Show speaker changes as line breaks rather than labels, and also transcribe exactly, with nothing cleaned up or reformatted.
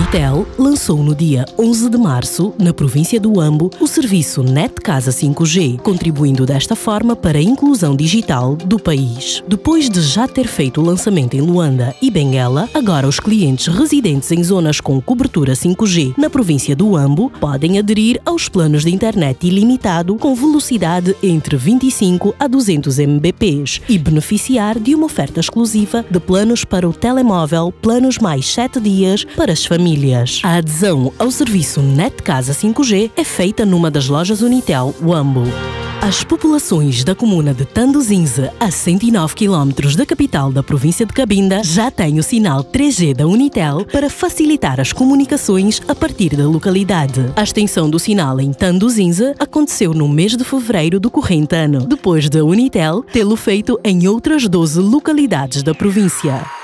Unitel lançou no dia onze de março, na província do Huambo, o serviço Net Casa cinco G, contribuindo desta forma para a inclusão digital do país. Depois de já ter feito o lançamento em Luanda e Benguela, agora os clientes residentes em zonas com cobertura cinco G na província do Huambo podem aderir aos planos de internet ilimitado com velocidade entre vinte e cinco a duzentos megabits e beneficiar de uma oferta exclusiva de planos para o telemóvel, planos mais sete dias para as famílias. A adesão ao serviço Net Casa cinco G é feita numa das lojas Unitel Huambo. As populações da comuna de Tanduzinze, a cento e nove quilómetros da capital da província de Cabinda, já têm o sinal três G da Unitel para facilitar as comunicações a partir da localidade. A extensão do sinal em Tanduzinze aconteceu no mês de fevereiro do corrente ano, depois da Unitel tê-lo feito em outras doze localidades da província.